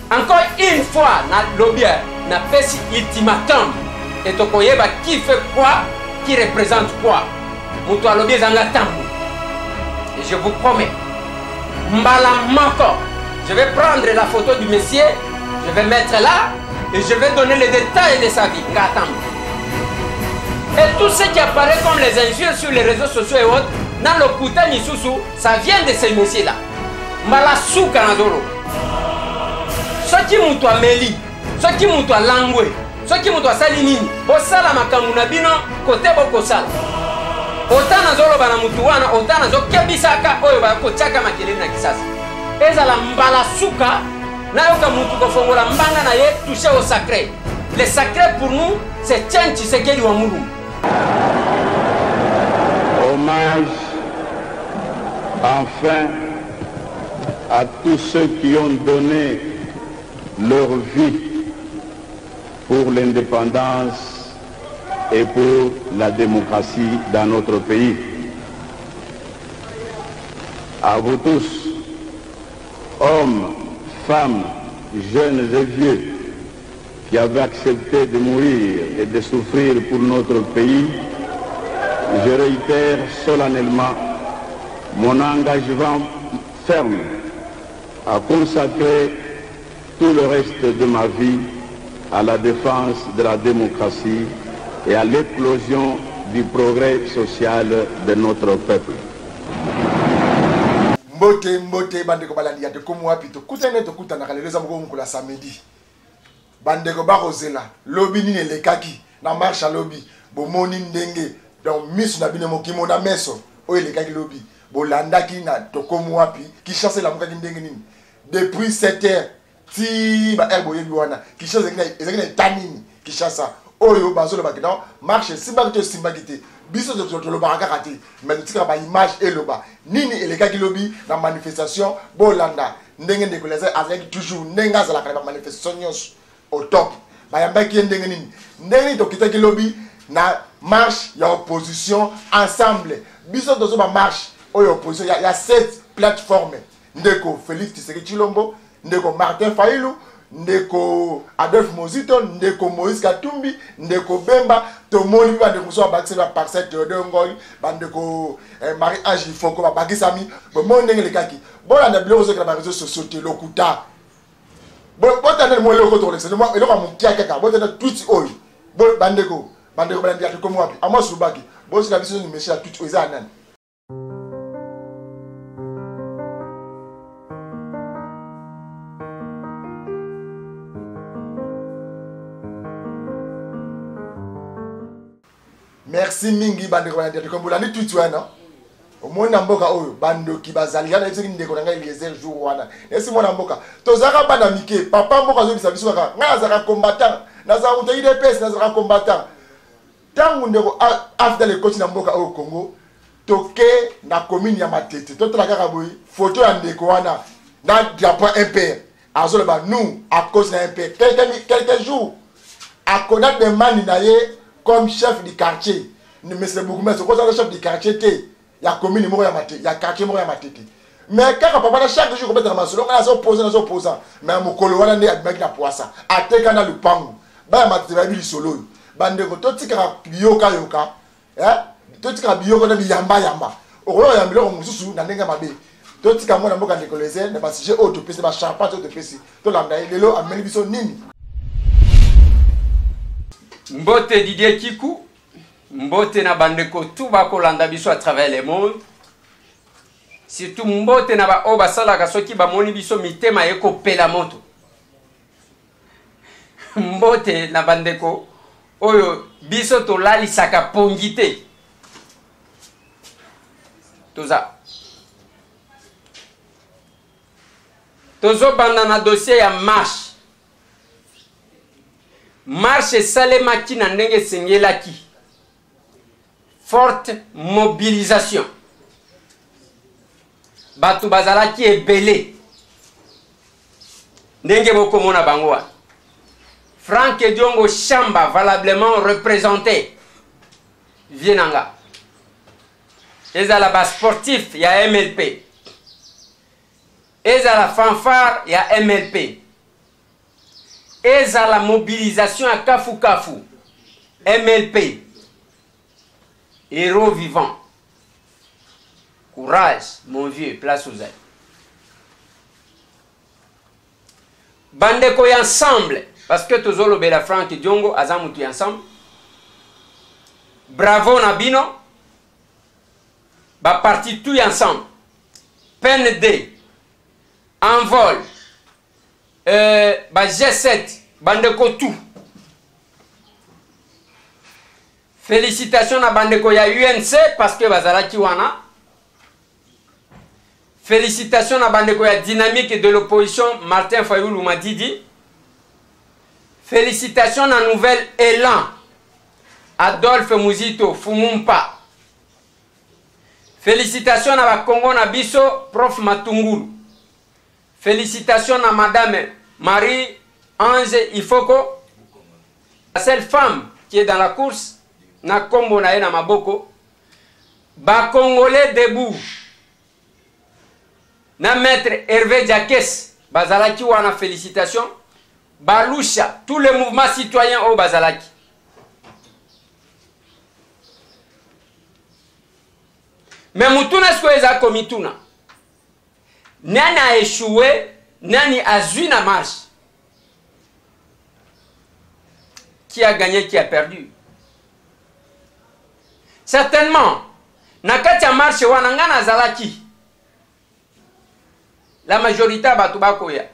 Encore une fois, na lobby, na pesi ultimatum. Et tokoyeba qui fait quoi, qui représente quoi. Moutou lobby zanga tambu. Et je vous promets, mbala moko, je vais prendre la photo du monsieur, je vais mettre là et je vais donner les détails de sa vie. Et tout ce qui apparaît comme les injures sur les réseaux sociaux et autres, dans le Kuta Nisusu, ça vient de ces messieurs-là. Mbala souka nazolo. Ceux qui m'ont meli, ceux qui m'ont langwe, ceux qui m'ont salinini, osala makamuna bino côté bokosala. Autant nazolo bana mutuwana, autant nazo kebisaka oyo ba ko chaka makelele na kisasa. Ezala mbala souka, na yoka mutu ko fongola mbanga na ye toucher au sacré. Le sacré pour nous, c'est Tien Tshisekedi wa Mulumba. Hommage enfin à tous ceux qui ont donné leur vie pour l'indépendance et pour la démocratie dans notre pays. À vous tous, hommes, femmes, jeunes et vieux, qui avez accepté de mourir et de souffrir pour notre pays, je réitère solennellement mon engagement ferme à consacrer tout le reste de ma vie à la défense de la démocratie et à l'éclosion du progrès social de notre peuple. Mbote mbote bandeko balandi ya tekomu wapi to kutane to kutana kaleleza mko mkola samedi. Bandeko bakozela lobi nini lekaki na marche lobby bomoni ndenge donc misu na bino mokimo na meso oyo lekaki lobby bolandaki na tokomu wapi ki chasse la mokaki ndenge nini depuis 7h ti ba erbo yebi wana ki chasse ezaki na tanini ki chasse oyo bazolo bakina marche simba to simba kite biso to lo baraka kati mais tika ba image eloba nini elekaki lobby na manifestation bolanda ndenge ndeko leza avec toujours ndenga za la manifestation nyos au top bayambaki ndenge nini ndenge to kitaki lobby na marche ya opposition ensemble biso to ba marche oyo opposition ya 7 plateformes ndeko Félix Tshisekedi Tshilombo ndeko Martin Fayulu ndeko Adolphe Mozito ndeko Moïse Katumbi ndeko Bemba to moni ba ndeko so bakise ba parcelle Théodore Ngoy bandeko Marie Ange Foko ba bakisami bo ndenge lekaki bona na biloko zo ka ba réseaux sociaux te lokuta bon tane mo loko to lekse mo eloko mo kia kaka bon tane tweet oyo bon bandeko balandi ya ko mo wapi amo subaki bon si la biso ni monsieur tweet oyo za nani. Merci mingi bandeko balandi ya ko bolandi tweet wana omona mboka oyo bandoki bazali yana ezeki ndeko na ngai Eliezer jour wana esi mona mboka tozaka bana mike papa mboka zo bisa biso kaka nga azaka combattant nazaka muto IDPS nazaka combattant tangu ndeko after le coach na mboka oyo Congo toke na commune ya Matete totala kaka boy photo ya ndeko wana na drapeau impère azolo ba nous à cause na impère quelques jours à connaître des mani na ye comme chef du quartier ne me c'est beaucoup mais c'est quoi le chef du quartier té ya commune moko ya Matete ya quartier moko ya Matete mais kaka papa na chaque jour ko masolo ngala so opposant mais mokolo wana ne abimaki na poisa ateka na lupangu ba ya Matete ba bi solo bande ko totika biyoka totika biyoka na biyamba okolo ya miloko mususu na ndenga mabe totika mwana mboka ndekoleze na ba sujet auto pesi ba charpente auto pesi to landa lelo ameli biso nini. Mbote Didier Kikou, mbote na bandeko tout bakolanda biso à travers le monde. Surtout mbote na ba oba salaka soki ba moni biso mitema eko pela moto. Mbote na bandeko oyo biso to lali saka pongite. Toza. Tozo banda na dossier ya marche. Marche salemaki na ndenge sengelaki. Forte mobilisation. Batu bazalaki ebele. Ndenge bokomona bango. Franck Diongo Chamba valablement représenté. Vienanga. Ezala ba sportif ya MLP. Ezala fanfare ya MLP. eza la mobilisation à Kafu Kafu, MLP, héros vivant. Courage, mon vieux, place aux ailes. Bandeko ensemble, parce que tozolo bela Frank Diongo, azamutu ensemble. Bravo Nabino, ba parti tout ensemble. PND, Envol, ba G7, bandeko tout. Félicitations à bandeko ya UNC parce que bazalaki wana. Félicitations à bandeko ya dynamique de l'opposition Martin Fayoulou Madidi. Félicitations à Nouvel Élan Adolphe Mouzito Fumumpa. Félicitations à Congo Nabiso Prof Matungulu. Félicitations à Madame Marie-Ange Ifoko. La seule femme qui est dans la course, na Kombo na ena maboko. Ba Congolais debout. Na maître Hervé Diakes, Bazalaki wana félicitations. Balusha, tous les mouvements citoyens au Bazalaki. Mais Moutuna Skoeza Komituna. Nani a échoué, Nani a zui na marche. Qui a gagné, qui a perdu? Certainement, Nakati a marché Wanangana Zalaki. La majorité Batubako ya.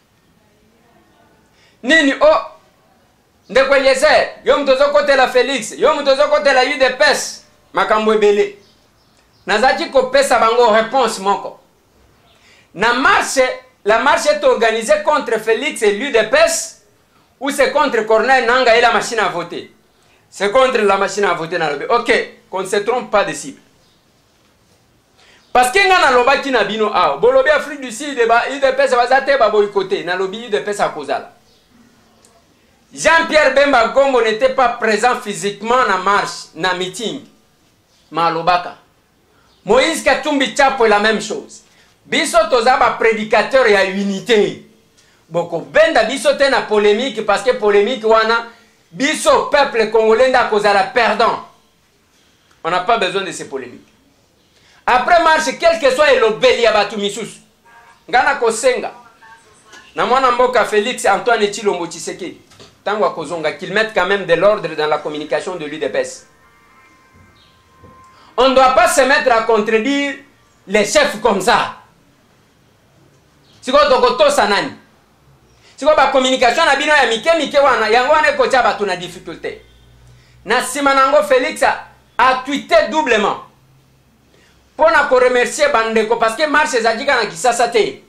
Nini oh ndeko Eliezer yo mtozo kote la Félix yo mtozo kote la UDPS makambo ebele nazaki kopesa bango réponse moko na marche la marche est organisée contre Félix et l'UDPS ou c'est contre Corneille Nanga et la machine à voter? C'est contre la machine à voter na lobi. OK, qu'on ne se trompe pas de cible. Parce que ngana lobaki na bino a bolobi Afrique du Sud ba UDPS bazate ba boycotté na lobi UDPS a kozala. Jean-Pierre Bemba Gombo n'était pas présent physiquement na marche, na meeting. Malobaka. Moïse Katumbi Chapo est la même chose. Biso tozaba prédicateur ya unité. Boko benda biso te na polémique parce que polémique wana biso peuple congolais nda kozala perdant. On n'a pas besoin de ces polémiques. Après marche, quel que soit l'obéli à Batumisusu. Ngana kosenga. Na mwana mboka Félix Antoine Tshilombo Tshisekedi. Qu'ils mettent quand même de l'ordre dans la communication de l'UDPS. On ne doit pas se mettre à contredire les chefs comme ça. Si vous avez sanani. Si vous avez communication na bino ya mike wana yango wana ko tia batu na difficulté. Na simanango Félix a tweeté doublement. Pour na ko remercier bandeko parce que marche ezakika na Kisasa te.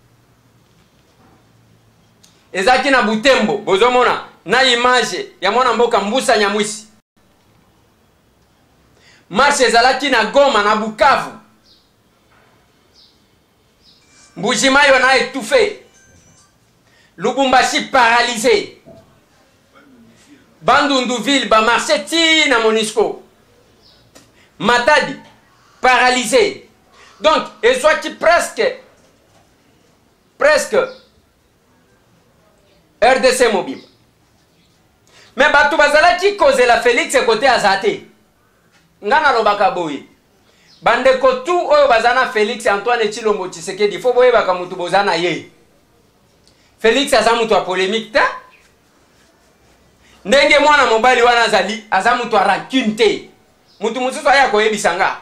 Ezaki na Butembo, bozomona na image ya mwana mboka Mbusa Nyamwisi. Marche ezalaki na Goma na Bukavu. Mbujimayo na étouffé. Lubumbashi paralysé. Bandunduville ba marché ti na Monisco. Matadi paralysé. Donc, et soit qui presque RDC mobile. Mais batu bazalaki cause la Félix côté azate. Ngana lobaka boye. Bande kotu oyo bazana Félix Antoine Tshilombo Tshisekedi fo boye baka mutu bozana ye. Félix azamutu a polémique ta. Ndenge mwana mobali wana zali azamutu a rancune te. Mutu mususu aya ko yebisanga.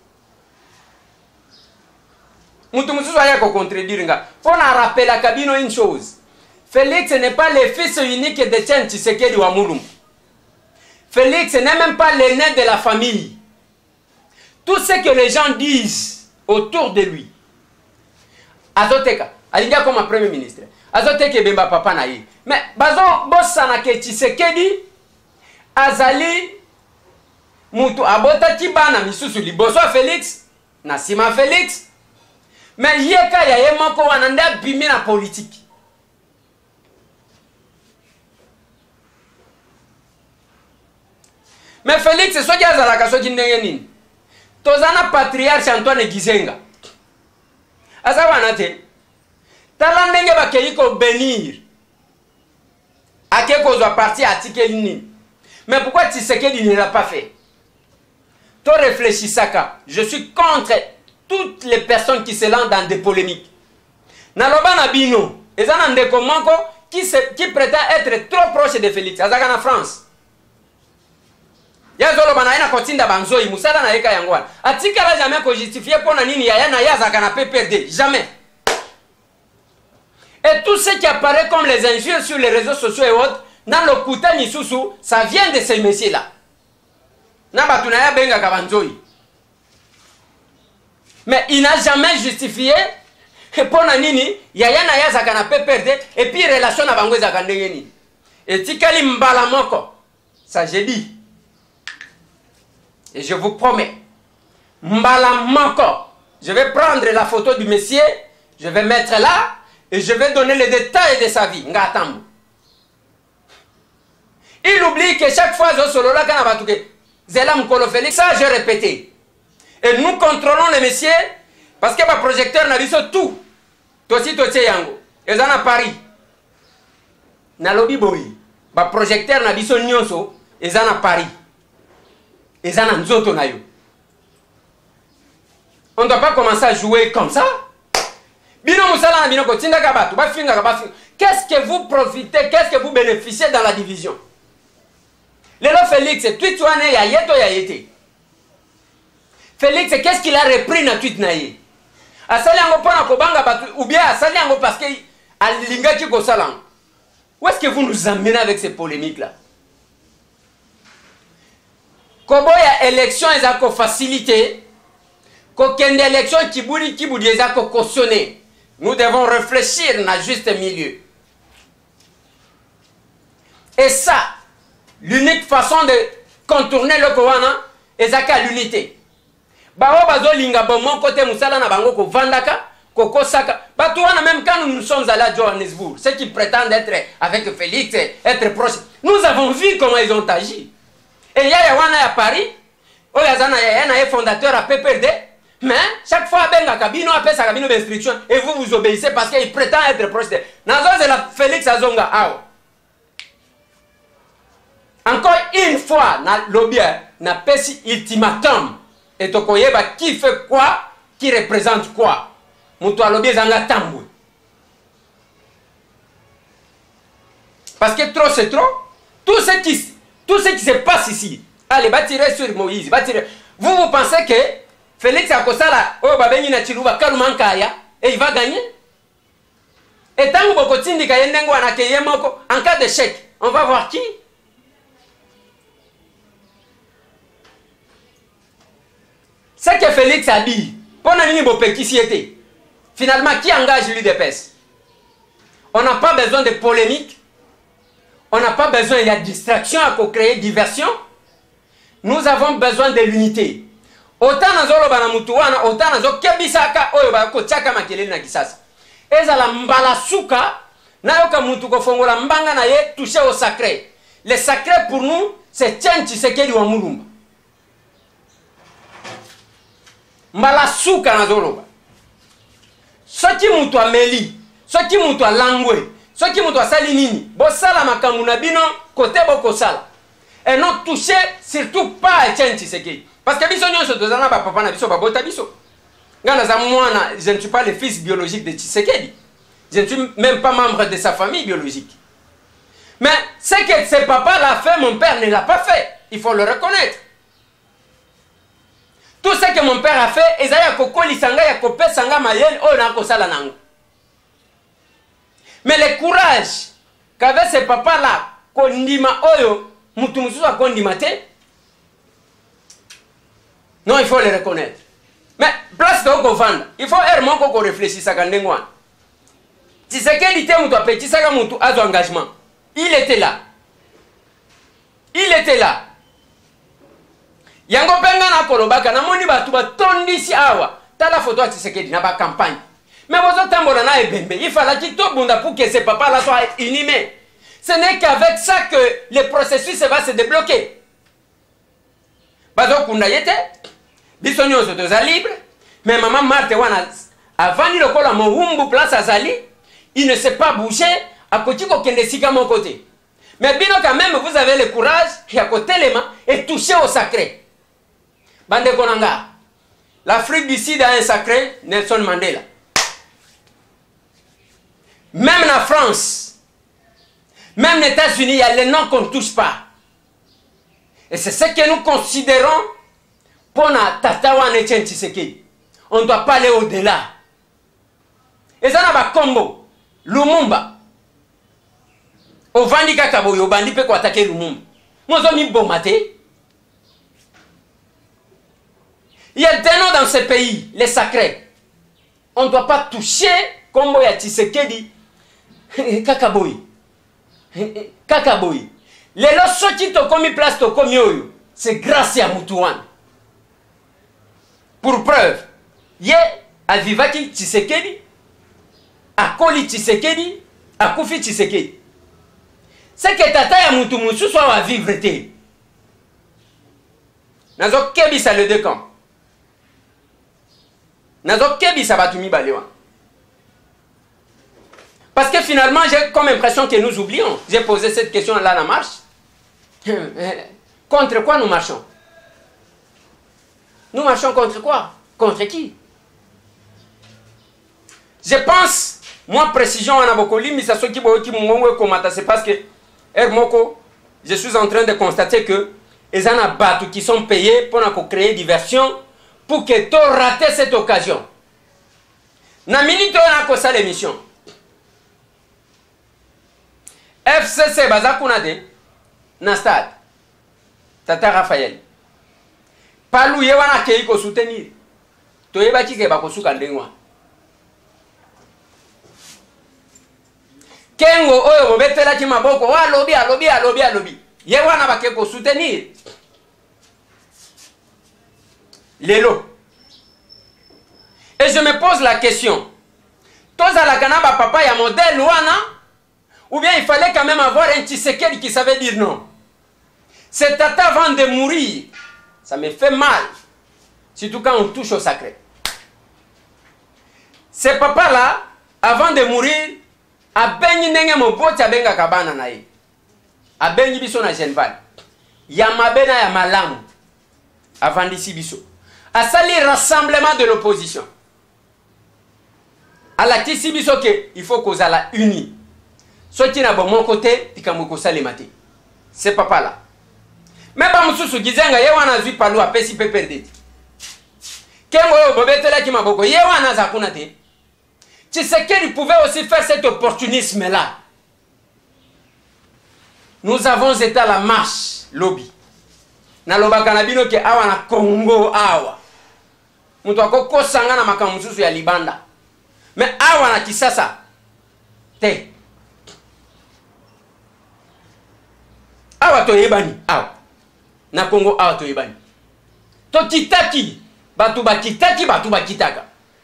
Mutu mususu aya ko contredire nga. Pona rappel à Kabino une chose. Félix n'est pas le fils unique de Etienne Tshisekedi wa Mulumbu. Félix n'est même pas l'aîné de la famille. Tout ce que les gens disent autour de lui. Azoteka, alinga comme premier ministre. Azoteke bemba papa na ye. Mais bazo bossana ke Tshisekedi azali mutu abota kibana misusu liboso Félix na sima Félix. Mais yeka ya ye moko wana nda bimi na politique. Mais Félix, c'est ce qui a zalaka so kindengenin. Tozana patriarche Antoine Gizenga. Azawana te. Tala ndenge bakei ko bénir. Akeko doit partir à Tikelini. Mais pourquoi Tshisekedi ne l'a pas fait? Toi réfléchis Saka. Je suis contre toutes les personnes qui se lancent dans des polémiques. Naloba Nabino, et ça n'a pas Manko qui prétend être trop proche de Félix. Azaka en France. Yazolo banaina kotinda banzoi musala na eka yangwana. Atikala jamais ko justifier pour nini yaya na yazaka na PPRD. Jamais. Et tout ce qui apparaît comme les injures sur les réseaux sociaux et autres, dans le Kouta Nisusu, ça vient de ces messieurs-là. Nabatunaya benga kabanzoi. Mais il n'a jamais justifié pour nini yaya na yazaka na PPRD et puis relation na bango ezaka ndengeni. Et tikali mbala moko. Ça j'ai dit. Et je vous promets, mbala moko, je vais prendre la photo du monsieur, je vais mettre là, et je vais donner les détails de sa vie. Ngatambu. Il oublie que chaque fois, ça j'ai répété. Et nous contrôlons les messieurs, parce que ma projecteur n'a vu tout. Tosi tosi yango. Et ça à Paris. Na lobby boy. Ma projecteur n'a vu nyonso, et ça à Paris. Et ça n'a nzoto na yo. On ne doit pas commencer à jouer comme ça. Qu'est-ce que vous profitez, qu'est-ce que vous bénéficiez dans la division? Lélo Félix, tweet wane ya yeto ya yete. Félix, qu'est-ce qu'il a repris na tweet na ye? Asali yango pona kobanga batu ou bien asali yango parce que alinga ki ko salang. Où est-ce que vous nous amenez avec ces polémiques là? Kobo ya élection ezako facilité. Ko kende élection kibudi ezako cautionné. Nous devons réfléchir dans le juste milieu. Et ça, l'unique façon de contourner le Kowana, c'est l'unité. Bao bazo linga bon côté musala na bango ko vandaka, ko kosaka. Batouana même quand nous sommes allés à Johannesburg, ceux qui prétendent être avec Félix, être proches, nous avons vu comment ils ont agi. Et il y a Yawana à Paris, Oyazana Yana est fondateur à PPRD. Mais chaque fois, ben kabino appelle sa cabine d'instruction et vous vous obéissez parce qu'il prétend être proche de. Nazo c'est la Félix Azonga. Encore une fois, na lobby na pesi ultimatum et tokoyeba qui fait quoi, qui représente quoi. Mutu lobby zanga tambu. Parce que trop c'est trop. Tout ce qui se passe ici. Allez, va tirer sur Moïse, va tirer. Vous pensez que Félix Akosala, et il va gagner. Et tant que en cas d'échec, on va voir qui. Ce que Félix a dit, finalement, qui engage l'UDPS? On n'a pas besoin de polémique. On n'a pas besoin de distraction pour créer diversion. Nous avons besoin de l'unité. Autant nazolo bana mutuwana, autant nazo kebisaka oyo ba ko chaka makelele na kisasa. Ezala mbala suka na yoka mutu ko fongola mbanga na ye toucher au sacré. Le sacré pour nous, c'est Tshisekedi wa Mulumba. Mbala suka nazolo ba. Soki mutu ameli, soki mutu alangwe, soki mutu asali nini, bo sala makambu na bino kote boko sala. Et non toucher surtout pas à Tshisekedi. Parce que je ne suis pas le fils biologique de Tshisekedi. Je ne suis même pas membre de sa famille biologique. Mais ce que ce papa l'a fait, mon père ne l'a pas fait. Il faut le reconnaître. Tout ce que mon père a fait, mais le courage qu'avait ce papa-là, non, il faut le reconnaître. Mais place de Okovanda, il faut vraiment qu'on réfléchisse à Gandengwan. Si c'est qu'il était un petit engagement, il était là. Il était là. Yango penga na kolobaka na moni batu batondi si awa. T'as la photo à Tshisekedi na ba campagne. Mais vous autres tambola na ebembe, il fallait qu'il to bunda pour que ce papa là soit inhumé. Ce n'est qu'avec ça que le processus va se débloquer. Bazo kunda yete, biso nyonso toza libre, mais maman Marthe wana avant ni lokola mohumbu place azali, il ne s'est pas bougé à côté ko kende sika mon côté. Mais bino quand même, vous avez le courage, et à côté les mains, et toucher au sacré. Bande Konanga. L'Afrique du Sud a un sacré, Nelson Mandela. Même la France, même les États-Unis, il y a les noms qu'on ne touche pas. Et c'est ce que nous considérons pour la Tatawa Netchen Tshisekedi. On ne doit pas aller au-delà. Et ça n'a pas combo. Lumumba. Au Vandi Kakabo, au Bandi peut attaquer Lumumba. Moi, je suis bombaté. Il y a des noms dans ce pays, les sacrés. On ne doit pas toucher comme il y a Tshisekedi. Kakaboy. Kakaboy. Les lots qui te commis place te commis, c'est grâce à Moutouane. Pour preuve, il y a Vivaki Tshisekedi, à Koli Tshisekedi, à Koufi Tshisekedi. C'est que Tata ya Moutoumousou soit à vivre. Nazo kebi sa le deux camps. Nazo kebi sa batumi balewa. Parce que finalement, j'ai comme impression que nous oublions. J'ai posé cette question là dans la marche. Contre quoi nous marchons? Nous marchons contre quoi? Contre qui? Je pense, moi, précision en Abokoli, mais ça soit qui c'est parce que, Moko, je suis en train de constater que les Anabatou qui sont payés pour créer diversion pour que tu rates cette occasion. Na minute on a ça l'émission. FCC Bazakunade, na stade. Tata Raphaël. Palou yewana kei ko soutenir. To yeba ki ke ba ko suka ndengwa. Kengo oyo mobetela ki maboko wa alobi. Yewana ba ke ko soutenir. Lelo. Et je me pose la question. Toza la kanaba papa ya modèle wana, ou bien il fallait quand même avoir un Tshisekedi qui savait dire non. C'est tata avant de mourir. Ça me fait mal. Surtout quand on touche au sacré. Ce papa-là, avant de mourir, a béni nenge moboti a benga kabana na ye. A béni biso na Genval. Ya mabena ya malamu. Avant d'ici biso. A sali rassemblement de l'opposition. A la tisi biso ke, il faut qu'on a la unie. Soit qui n'a pas mon côté, puis quand on a maté. C'est papa là. Mais pas moussou gizenga yewana zui palu a pesi pe perdre. Kengo bobete la ki maboko yewana zakuna te. Tshisekedi pouvait aussi faire cet opportunisme là. Nous avons été à la marche lobby. Na loba kanabino ke awa na Congo awa. Mutu akoko sanga na makamususu ya libanda. Mais awa na Kisasa te. Awa to yebani awa. Na Congo awa to yebani. To kitaki batu ba kitaki batu ba kitaka.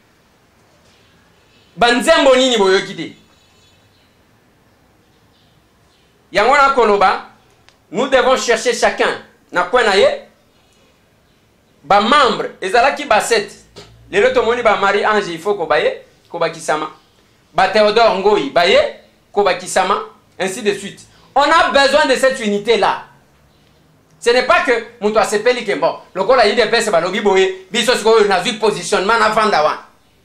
Banzembo nini boyo kite. Yangona koloba, nous devons chercher chacun na kwa na ye ba membre ezalaki ba 7. Lelo to moni ba Marie Ange il faut ko baye ko ba kisama. Ba Théodore Ngoyi baye ko ba kisama ainsi de suite. On a besoin de cette unité là. Ce n'est pas que muto asepeli ke bon. Lokola yide pese ba lobi boye biso siko na vu positionnement na vandawa.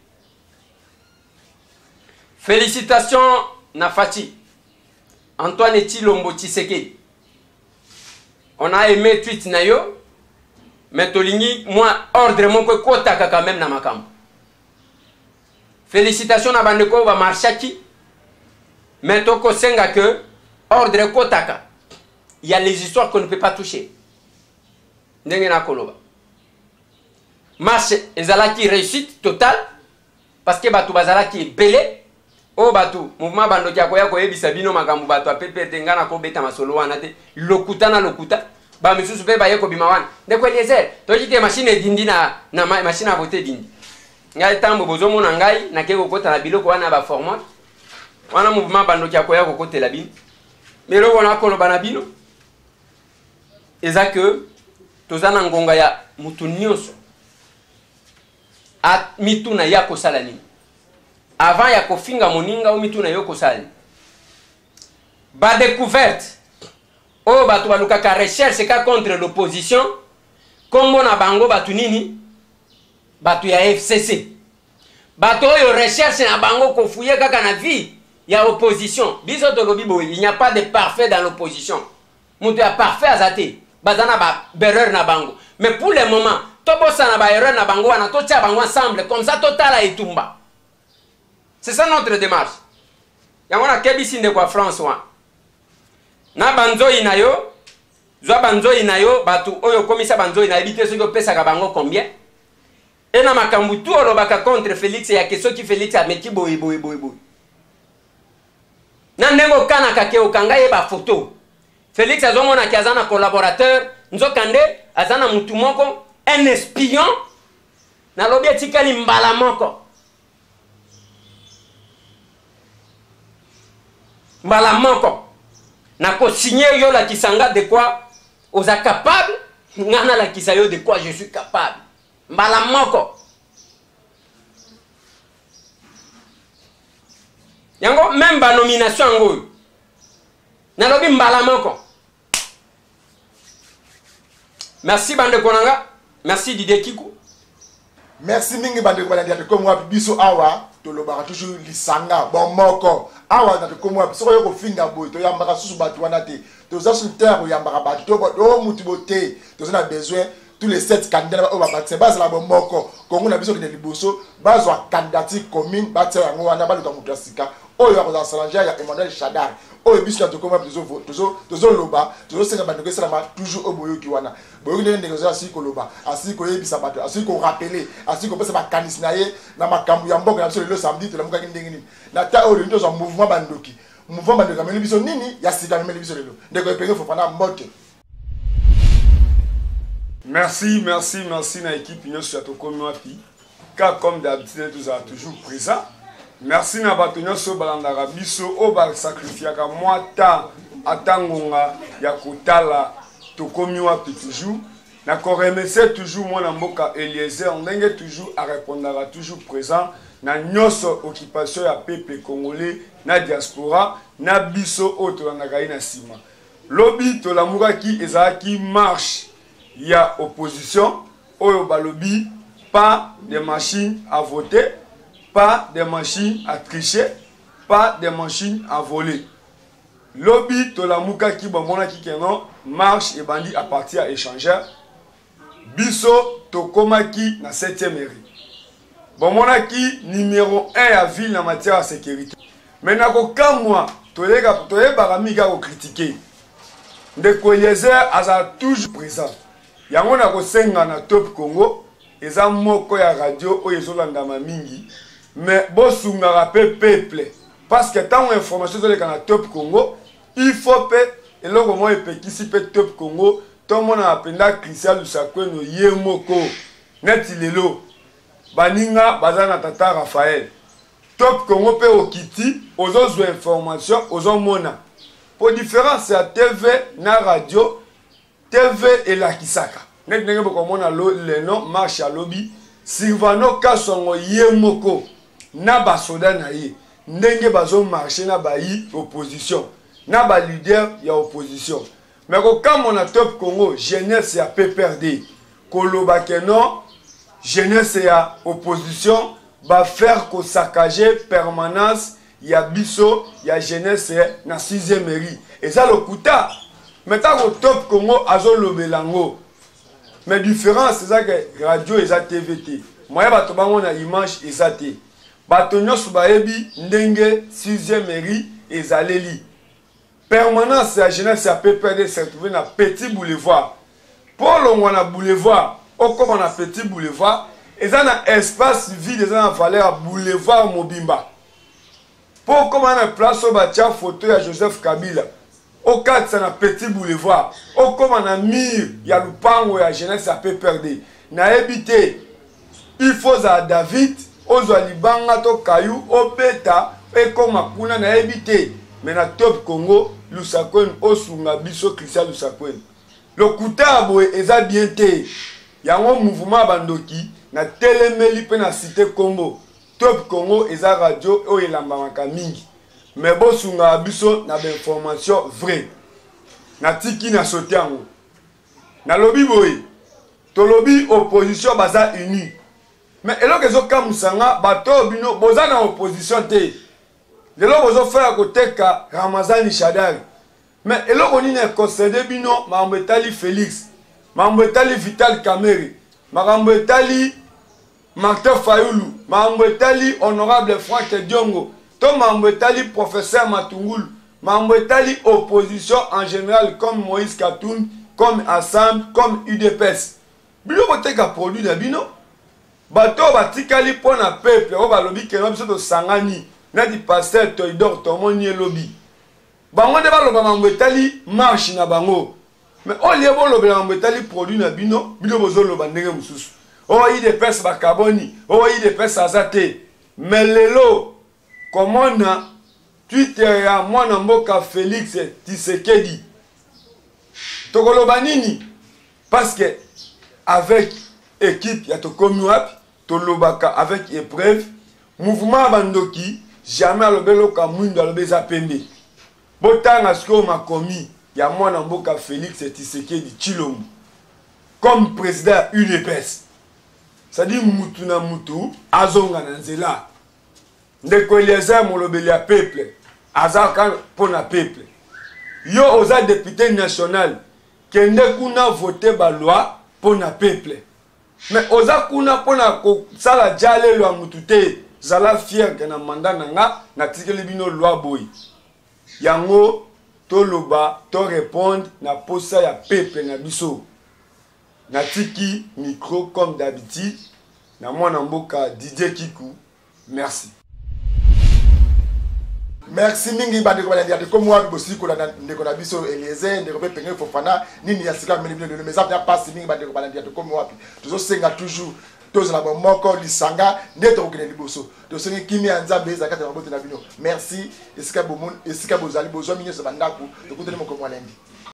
Félicitations Nafati. Antoine Tshilombo Tshisekedi. On a aimé tweet na yo. Mais tolingi moi ordre mon ko kotaka quand même na makambo. Félicitations na bandeko ba marchaki. Mais toko senga que ordre kotaka. Il y a les histoires qu'on ne peut pas toucher. Ndenge na koloba. Marche ezalaki réussite totale parce que batu bazalaki belé. Oh batu mouvement bando kia koya koyebisa bino makambo batu apepete ngana ko beta masolo wana te lokuta na lokuta ba misusu pe ba yeko bima wana ndeko Eliezer to jite machine dindi na machine a voter dindi ngai tambo bozo mona ngai na keko kota na biloko wana ba format wana mouvement bando kia koya ko kotela bino mero wana ko loba na bino eza que tozana ngonga ya mutu nyonso a mituna yako sala nini. Avant ya kofinga moninga ou mituna yoko sali. Ba découverte. oyo bato balukaka recherche ka contre l'opposition kombo na bango bato nini bato ya FCC bato oyo recherche na bango kofuye kaka na vie ya opposition biso tolobi boye il n'y a pas de parfait dans l'opposition mutu ya parfait azate bazana ba berreur na bango mais pour le moment tobosa na ba erreur na bango wana totia bango ensemble comme ça totala etumba c'est ça notre démarche yango na kebisi nde kwa France wa na banzoi na yo zwa banzoi na yo batu oyo komisa banzoi na ebite soki opesaka bango combien et na makambu tu olobaka contre Félix ya ke soki Félix ameki boye na ndenge kanaka ke okanga ye ba photo Félix azomona ki azana collaborateur nzokande azana mutu moko un espion na lobi etikali mbala moko na ko signer yo la kisanga de quoi oza capable ngana la kisayo de quoi je suis capable mbala moko yango même ba nomination ngoyo na lobi mbala moko. Merci bande konanga, merci Didier Kikou. Merci mingi bande konanga de comme moi biso awa to lobaka toujours lisanga bon moko awa na comme moi so ko finga boy to yambaka susu batu wana te to za sur terre yambaka batu to bo mutu bote to na besoin tous les 7 candidats au baptême base la bon moko kongo na biso de liboso base wa candidature commune baptême yango wana ba luka mutu asika oyo ko za Salanger ya Emmanuel Chadar oyo biso to comme toujours loba toujours senga bande ko sala toujours au boyo ki wana boyo ndenge ndenge za siko loba asiko yebisa bato asiko rappeler asiko pesa ba kanisna ye na makambu ya mboka na biso le samedi to la muka ndenge nini na ta oyo ndo za mouvement bandoki mouvement bandoki ameli biso nini ya sika ameli biso lelo ndeko epenge fo pana mbote. Merci na équipe nyonso ya tokomi wapi ka comme d'habitude tous a toujours présent. Merci na bato nyonso balandaka biso o ba sacrifiaka mwata atangonga ya kotala tokomi wapi toujours na ko remercier toujours mwana mboka Eliezer ndenge toujours a répondra toujours présent na nyonso occupation ya peuple congolais na diaspora na biso o tolandaka ina sima lobi to lamuraki ezaki marche ya opposition oyo balobi pas de machines à voter, pas de machines à tricher, pas de machines à voler. Lobby to la muka ki bomona ki kenon marche et bandi à partir à échangeur. Biso to komaki na 7e mairie. Bomona ki numéro 1 à ville en matière de sécurité. Maintenant ko kamwa to ye barami ka ko critiquer. Ndeko Eliezer aza toujours présent. Yango na ko senga na Top Congo eza moko ya radio oyo ezolanda mingi mais bosungaka pe peuple parce que tant information zoleka na Top Congo il faut pe eloko mo epekisi pe Top Congo to mona apenda Christian Lusakweno ye moko neti lelo baninga bazana tata Raphaël Top Congo pe okiti ozozwa information ozomona pour différence ya TV na radio TV et la Kisaka. Net nenge boko mona le nom marche à lobby. Silvano Kasongo yemoko na basoda na ye. Ndenge bazo marcher na bayi opposition. Na ba leader ya opposition. Mais quand on a Top Congo jeunesse ya PPRD. Koloba keno jeunesse ya opposition ba faire ko saccager permanence ya biso ya jeunesse na 6e mairie. Et ça le kuta. Maintenant au Top Congo azo lobelango. Mais différence c'est ça que radio et ça TVT. Moi bato bango na image ezate. Bato nyonso baebi ndenge 6e mairie ezaleli. Permanence ya jeunesse ya PPRD se trouver na Petit Boulevard. Pour l'on na boulevard, au comme on a Petit Boulevard, ezana na espace vide ezana na valeur boulevard Mobimba. Pour comme on a place au batia photo ya Joseph Kabila. Au cas de na Petit Boulevard, au comme on a mur, il y a le pango ya jeunesse à PPRD. Na habité, il faut à David, aux Alibanga to Kayou, au Beta, et comme à Kuna na habité. Mais na Top Congo, Lusakwen, Osunga, Biso, Christian Lusakwen. Le Koutabo est bien té. Il y a un mouvement bandoki, na Télémeli pe na cité Congo. Top Congo est à radio, ou il a mingi. Mais bon, sunga biso na information vraie. natiki na sauté yango na lobby boy to lobby opposition baza uni mais eloko ezokamusanga bato bino boza na opposition te lelo bozo faire koteka Ramazani Shadari mais eloko nini concédé bino mambo etali Félix mambo etali Vital Kamerhe mambo etali Martin Fayulu mambo etali honorable Franck Diongo to mambo etali professeur Matungulu mambo etali opposition en général comme Moïse Katoun comme Assam comme UDPS bino boteka produit na bino bato batikali pona peuple o balobi keno biso to sangani na di pasteur Toidor tomoni elobi bango de baloba mambo etali marche na bango mais o liebo lobela mambo etali produit na bino bozo loba ndenge mususu o UDPS ba carboni o UDPS azate mais lelo komona Twitter ya mwana mboka Félix Tshisekedi tokoloba nini parce que avec équipe ya tokomi wapi tolobaka avec épreuve mouvement bandoki jamais alobelo ka mwindo alobeza pembe botanga siko makomi ya mwana mboka Félix Tshisekedi Tshilombo comme président UDPS c'est-à-dire mutu na mutu azonga na nzela ndeko Eliezer molobeli ya peuple azaka pona peuple yo oza député national kende kuna voter ba loi pona peuple mais oza kuna pona ko sala jalelo ya mutu te zala fier que na mandat nanga na tikeli bino loi boy yango toloba to répondre na posa ya peuple na biso na tiki micro comme d'habitude na mwana mboka DJ Kiku merci. Merci mingi bandeko balandi de comme moi bosiko la ndeko na biso Eliezer ndeko pe penge Fofana nini ya sika meli le message ya passe mingi bandeko balandi de comme moi toujours senga toujours tous la moko lisanga neto okene liboso to sengi kimi anza beza kata mabote na bino merci esika bomon esika bozali bozo minyo se bandako to kutene moko mwalendi.